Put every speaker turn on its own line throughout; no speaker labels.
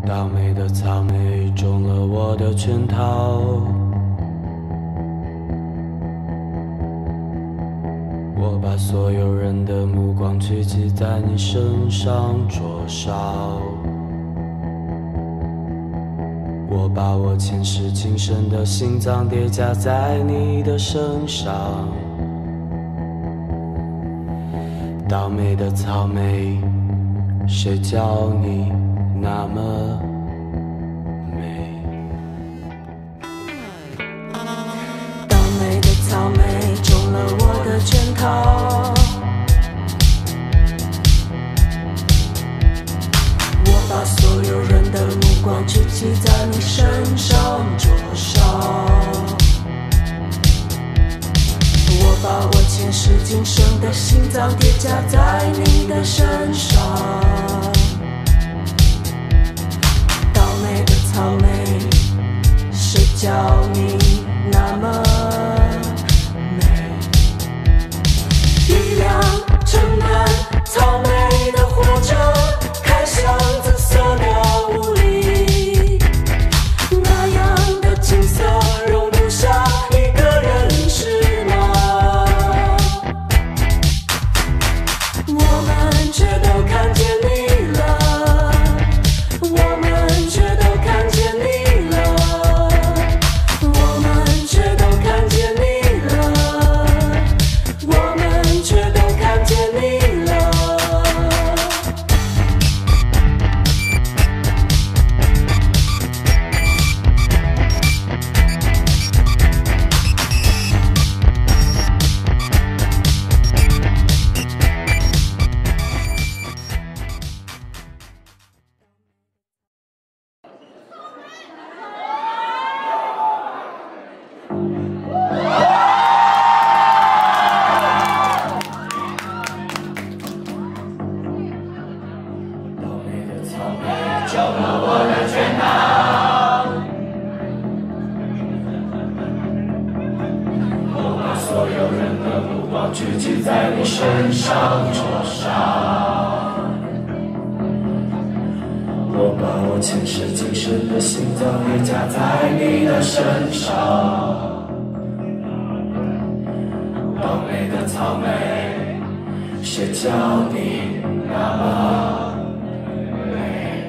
倒霉的草莓中了我的圈套，我把所有人的目光聚集在你身上灼烧，我把我前世今生的心脏叠加在你的身上。倒霉的草莓，谁叫你那么美？
倒霉的草莓中了我的圈套，我把所有人的目光聚集在你身上灼烧，我把我前世今生的心脏叠加在你的身上。倒霉的草莓，谁叫你那么美？一辆盛满草莓的火车开向紫色的雾里，那样的景色容不下一个人，是吗？我们却都看见你了，我们却都看见你了，我们却都看见你了，我们却都看见你了。
聚集在你身上灼烧，我把我前世今生的心脏叠加在你的身上。倒霉的草莓，谁叫你那么美？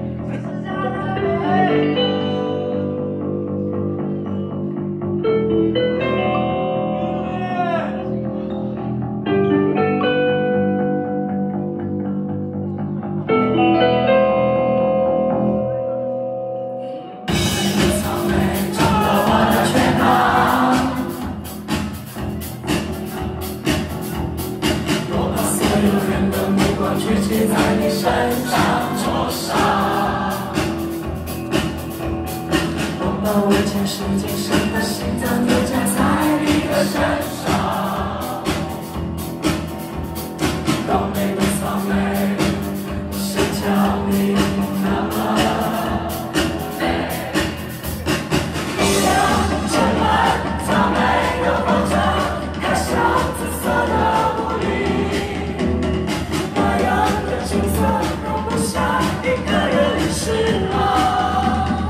聚集在你身上灼烧，我把我前世今生的心脏叠加在你的身上。倒霉的草莓，谁叫你那么美？一辆盛满草莓的火车开向紫色的雾里，景色容不下一个人，是吗？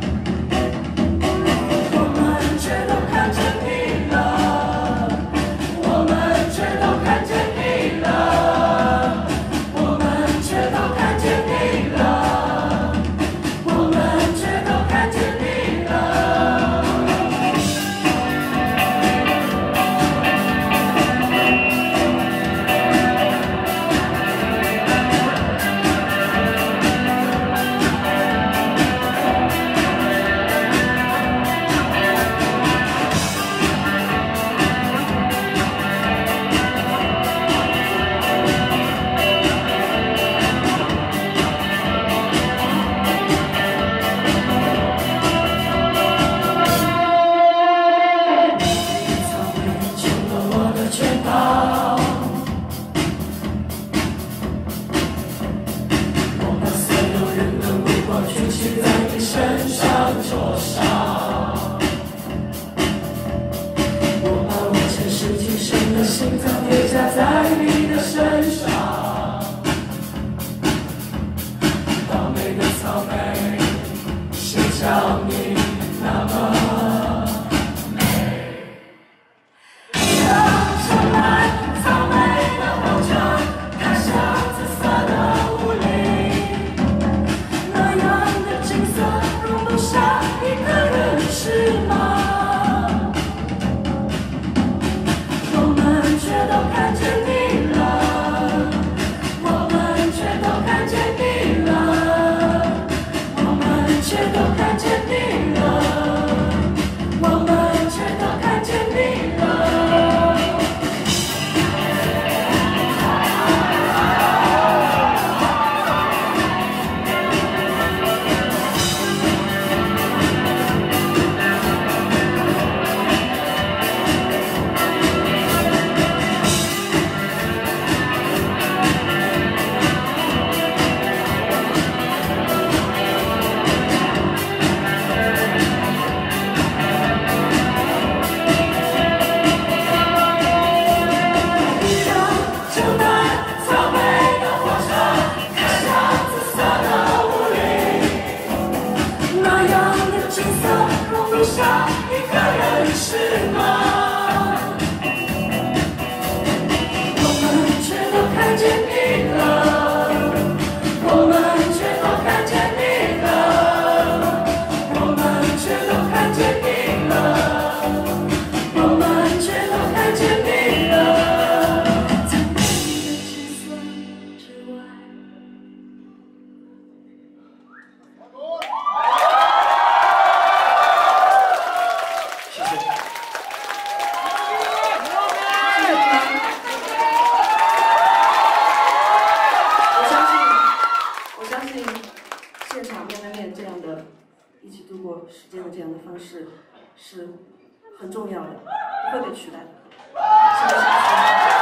我们却都看见你了，我们却都看见你了，我们却都看见你了，我们却都看见你了。心脏叠加在你的身上，倒霉的草莓。
样的方式是很重要的，不会被取代的。谢谢。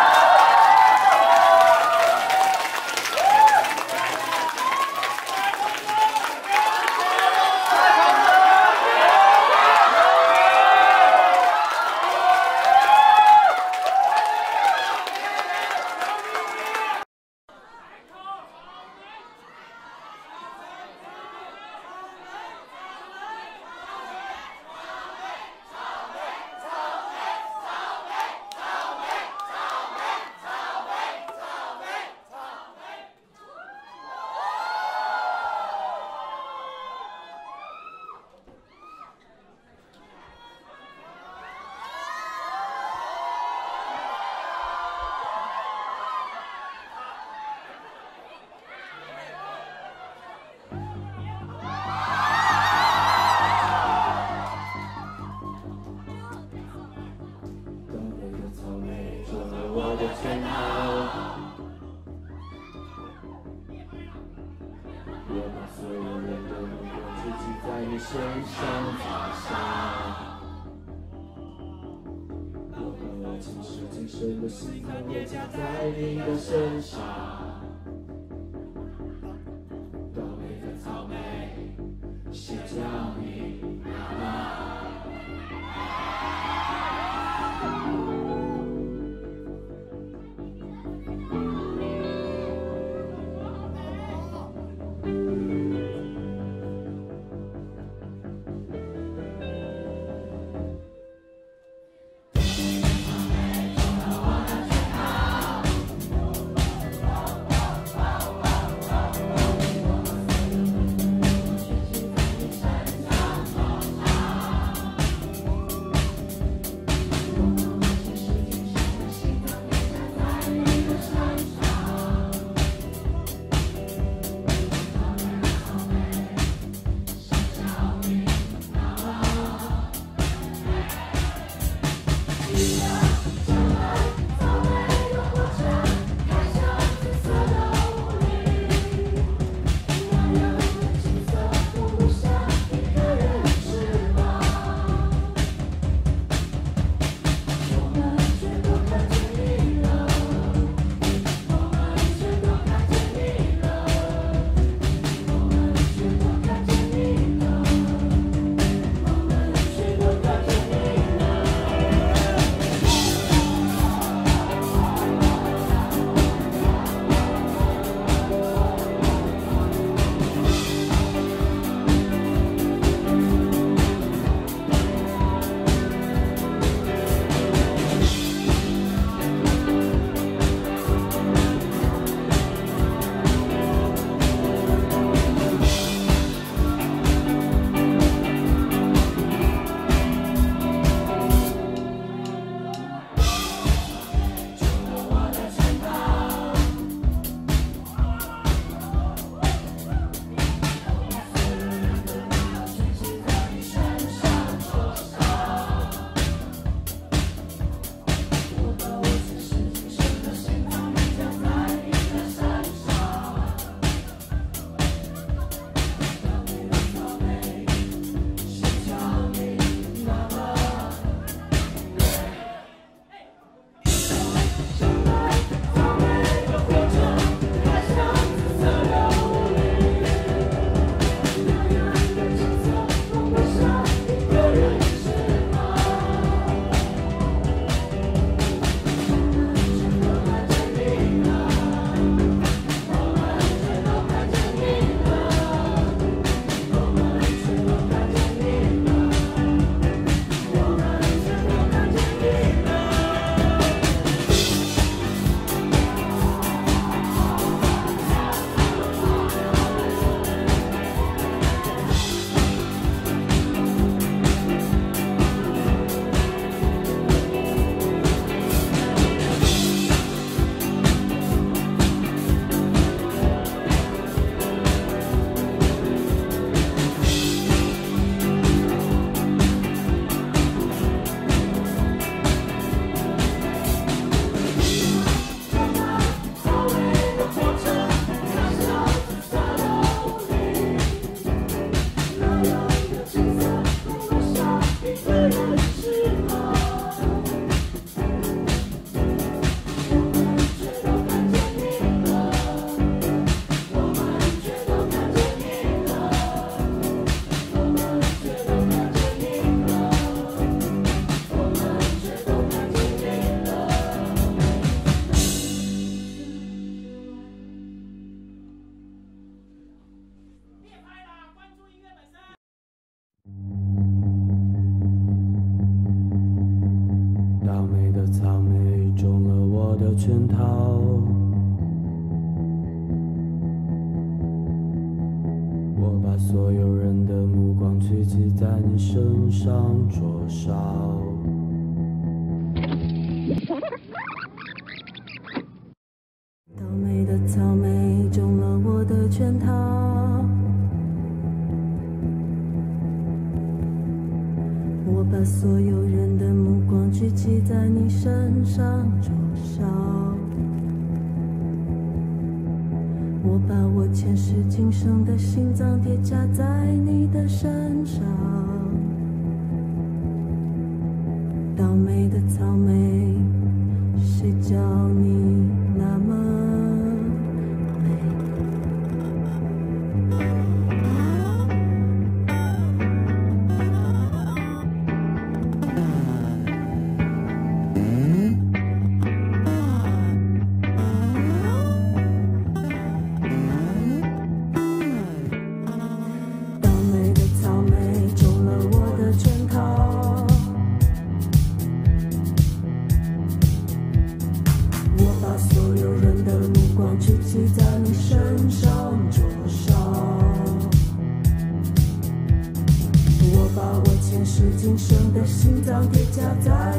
身上发下，我把我今世今生的心疼也加在你的身上。倒霉的草莓，谁叫你妈妈？
草莓中了我的圈套，我把所有人的目光聚集在你身上灼烧。倒霉的草莓中了我的圈套，我把所有人的目光聚集在你身上灼烧。我把我前世今生的心脏叠加在你的身上。倒霉的草莓，谁叫你那么美？倒霉的草莓中了我的圈套，我把所有人的目光聚集在你身上灼烧。我把我前世今生的心脏叠加在